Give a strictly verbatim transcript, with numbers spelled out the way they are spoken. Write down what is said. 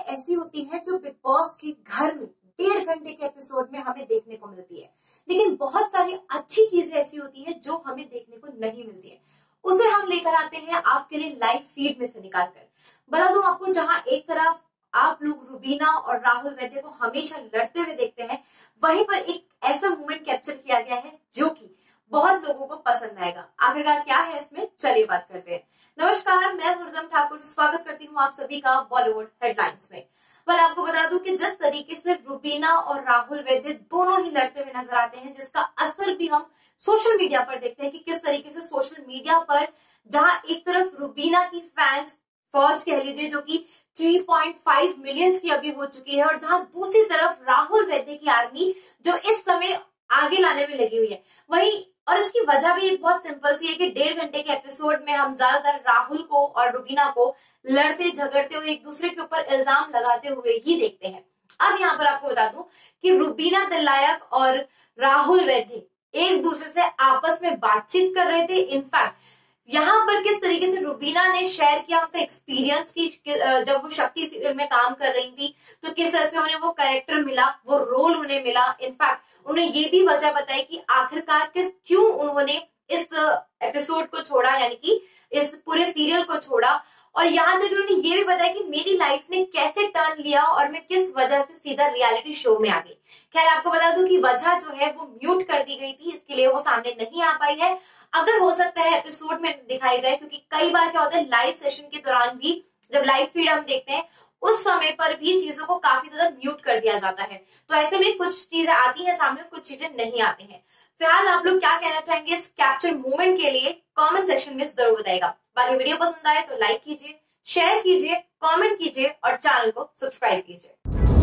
ऐसी होती हैं जो बिग बॉस के घर में डेढ़ घंटे के एपिसोड में हमें देखने को मिलती है, लेकिन बहुत सारी अच्छी चीजें ऐसी होती हैं जो हमें देखने को नहीं मिलती है। उसे हम लेकर आते हैं आपके लिए लाइव फीड में से निकालकर। बता दूं आपको, जहां एक तरफ आप लोग रुबीना और राहुल वैद्य को हमेशा लड़ते हुए देखते हैं, वहीं पर एक ऐसा मोमेंट कैप्चर किया गया है जो कि बहुत लोगों को पसंद आएगा। आखिरकार क्या है इसमें, चलिए बात करते हैं। नमस्कार, मैं हुरदम ठाकुर स्वागत करती हूँ आप सभी का बॉलीवुड हेडलाइंस में। well, आपको बता दूं कि जिस तरीके से रुबीना और राहुल वैद्य दोनों ही लड़ते हुए नजर आते हैं, जिसका असर भी हम सोशल मीडिया पर देखते हैं कि किस तरीके से सोशल मीडिया पर जहां एक तरफ रुबीना की फैंस फौज कह लीजिए जो कि तीन पॉइंट पाँच मिलियन की अभी हो चुकी है, और जहां दूसरी तरफ राहुल वैद्य की आर्मी जो इस समय आगे लाने में लगी हुई है। वही और इसकी वजह भी एक बहुत सिंपल सी है कि डेढ़ घंटे के एपिसोड में हम ज्यादातर राहुल को और रुबीना को लड़ते झगड़ते हुए, एक दूसरे के ऊपर इल्जाम लगाते हुए ही देखते हैं। अब यहाँ पर आपको बता दूं कि रुबीना दलायक और राहुल वैद्य एक दूसरे से आपस में बातचीत कर रहे थे। इनफैक्ट यहाँ पर किस तरीके से रुबीना ने शेयर किया उनका एक्सपीरियंस की, जब वो शक्ति सीरियल में काम कर रही थी तो किस तरह से उन्हें वो कैरेक्टर मिला, वो रोल उन्हें मिला। इनफैक्ट उन्हें ये भी वजह बताई कि आखिरकार किस क्यों उन्होंने इस एपिसोड को छोड़ा, यानी कि इस पूरे सीरियल को छोड़ा। और यहाँ तक उन्होंने ये भी बताया कि मेरी लाइफ ने कैसे टर्न लिया और मैं किस वजह से सीधा रियलिटी शो में आ गई। खैर, आपको बता दूं कि वजह जो है वो म्यूट कर दी गई थी, इसके लिए वो सामने नहीं आ पाई है। अगर हो सकता है एपिसोड में दिखाई जाए, क्योंकि कई बार क्या होता है लाइव सेशन के दौरान भी जब लाइव फीड हम देखते हैं उस समय पर भी चीजों को काफी ज्यादा म्यूट कर दिया जाता है। तो ऐसे में कुछ चीजें आती हैं सामने, कुछ चीजें नहीं आती हैं। फिलहाल आप लोग क्या कहना चाहेंगे इस कैप्चर मोमेंट के लिए, कमेंट सेक्शन में जरूर बताइएगा। बाकी वीडियो पसंद आए तो लाइक कीजिए, शेयर कीजिए, कमेंट कीजिए और चैनल को सब्सक्राइब कीजिए।